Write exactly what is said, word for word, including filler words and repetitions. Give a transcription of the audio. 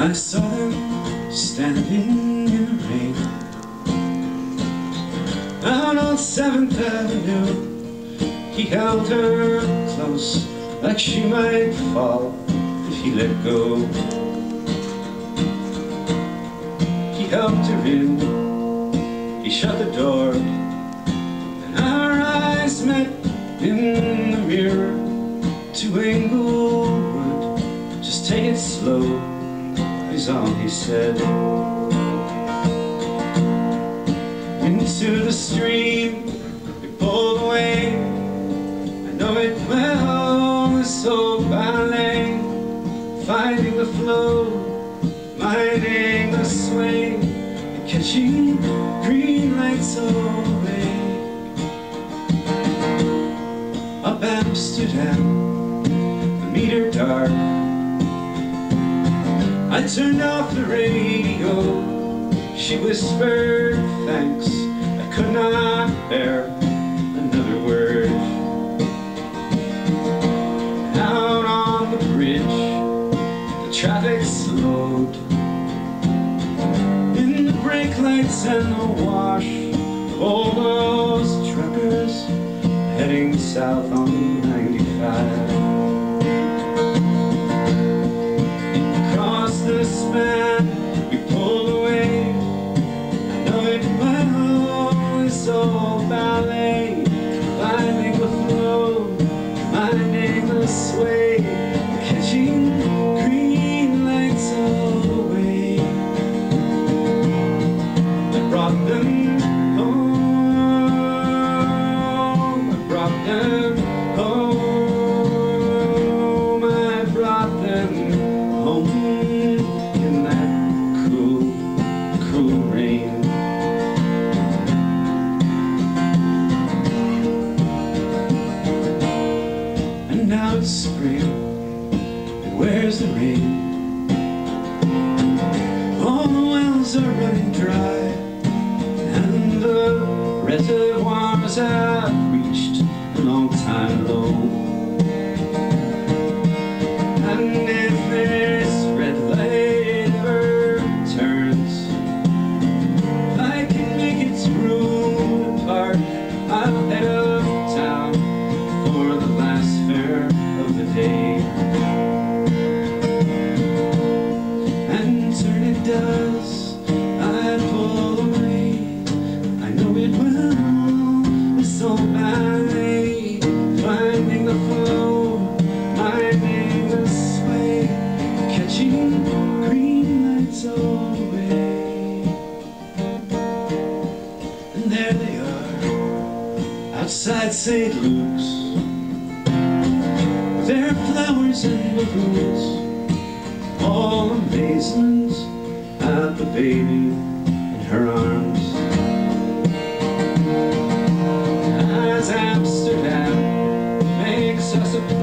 I saw them standing in the rain out on seventh Avenue. He held her close, like she might fall if he let go. He helped her in, he shut the door, and our eyes met in the mirror. To Englewood, just take it slow, is all he said. Into the stream we pulled away. I know it well, this old ballet, finding the flow, minding the sway, and catching green lights away. Up Amsterdam, the meter dark, I turned off the radio. She whispered thanks, I could not bear another word. Out on the bridge, the traffic slowed. In the brake lights and the wash of all those truckers heading south on ninety-five. Across the span we pulled away. I know it well, this old ballet, finding the flow, minding the sway, catching green lights away. I brought them home, I brought them home, I brought them home in that cool, cool rain. And now it's spring, and where's the rain? All the wells are running dry, and the reservoirs have reached a long time low. And if this red light ever turns, if I can make it through the park, I'll head uptown for the last fare of the day. And turn it does, I pull away. I know it well, this old ballet, finding the flow, minding the sway, catching green lights away. And there they are, outside Saint Luke's, there are flowers and balloons, all amazements at the baby in her arms. As Amsterdam makes us a